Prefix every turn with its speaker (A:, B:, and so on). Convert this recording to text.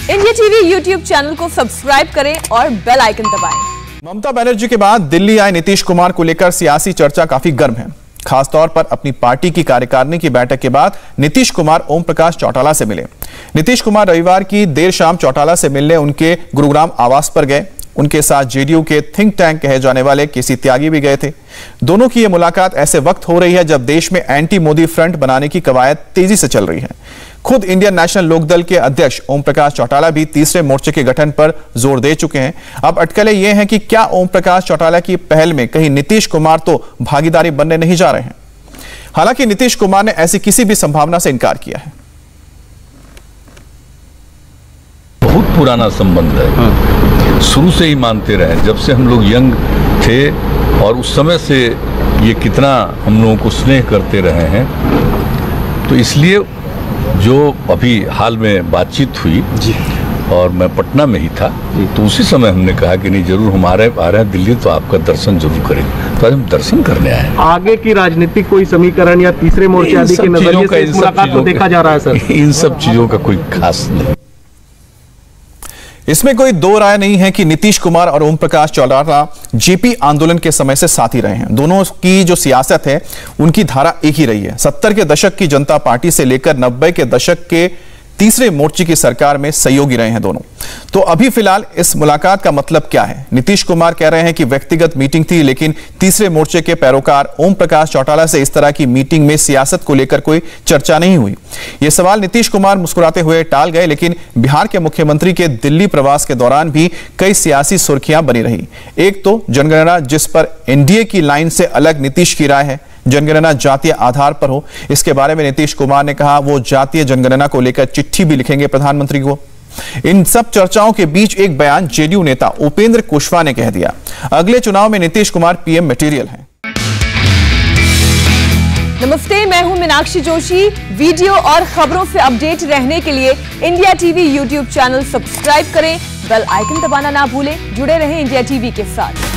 A: India TV YouTube channel को subscribe करें और बेल आइकन दबाएं।
B: ममता बनर्जी के बाद दिल्ली आए नीतीश कुमार को लेकर सियासी चर्चा काफी गर्म है। खासतौर पर अपनी पार्टी की कार्यकारिणी की बैठक के बाद नीतीश कुमार ओम प्रकाश चौटाला से मिले। नीतीश कुमार रविवार की देर शाम चौटाला से मिलने उनके गुरुग्राम आवास पर गए। उनके साथ जेडीयू के थिंक टैंक कहे जाने वाले केसी त्यागी भी गए थे। दोनों की यह मुलाकात ऐसे वक्त हो रही है जब देश में एंटी मोदी फ्रंट बनाने की कवायद तेजी से चल रही है। खुद इंडियन नेशनल लोकदल के अध्यक्ष ओम प्रकाश चौटाला भी तीसरे मोर्चे के गठन पर जोर दे चुके हैं। अब अटकलें यह हैं कि क्या ओम प्रकाश चौटाला की पहल में कहीं नीतीश कुमार तो भागीदारी बनने नहीं जा रहे हैं। हालांकि नीतीश कुमार ने ऐसी किसी भी संभावना से इनकार किया है।
C: बहुत पुराना संबंध है, शुरू से ही मानते रहे, जब से हम लोग यंग थे और उस समय से ये कितना हम लोगों को स्नेह करते रहे हैं। तो इसलिए जो अभी हाल में बातचीत हुई जी, और मैं पटना में ही था, तो उसी समय हमने कहा कि नहीं, जरूर हम आ रहे हैं दिल्ली, तो आपका दर्शन जरूर करेंगे। तो आज हम दर्शन करने आए हैं।
D: आगे की राजनीतिक कोई समीकरण या तीसरे मोर्चे आदि के नजरिए से इस मुलाकात को देखा जा रहा है सर?
C: इन सब चीजों का कोई खास नहीं।
B: इसमें कोई दो राय नहीं है कि नीतीश कुमार और ओम प्रकाश चौटाला जेपी आंदोलन के समय से साथ ही रहे हैं। दोनों की जो सियासत है उनकी धारा एक ही रही है। 70 के दशक की जनता पार्टी से लेकर 90 के दशक के तीसरे मोर्चे की सरकार में सहयोगी रहे हैं दोनों। तो अभी फिलहाल इस मुलाकात का मतलब क्या है? नीतीश कुमार कह रहे हैं कि व्यक्तिगत मीटिंग थी, लेकिन तीसरे मोर्चे के पैरोकार ओम प्रकाश चौटाला से इस तरह की मीटिंग में सियासत को लेकर कोई चर्चा नहीं हुई। यह सवाल नीतीश कुमार मुस्कुराते हुए टाल गए, लेकिन बिहार के मुख्यमंत्री के दिल्ली प्रवास के दौरान भी कई सियासी सुर्खियां बनी रही। एक तो जनगणना, जिस पर एनडीए की लाइन से अलग नीतीश की राय है। जनगणना जातीय आधार पर हो, इसके बारे में नीतीश कुमार ने कहा वो जातीय जनगणना को लेकर चिट्ठी भी लिखेंगे प्रधानमंत्री को। इन सब चर्चाओं के बीच एक बयान जेडीयू नेता उपेंद्र कुशवाहा ने कह दिया, अगले चुनाव में नीतीश कुमार पीएम मटेरियल हैं।
A: नमस्ते, मैं हूं मीनाक्षी जोशी। वीडियो और खबरों से अपडेट रहने के लिए India TV YouTube channel subscribe करें, बेल आइकन दबाना ना भूलें। जुड़े रहें इंडिया टीवी के साथ।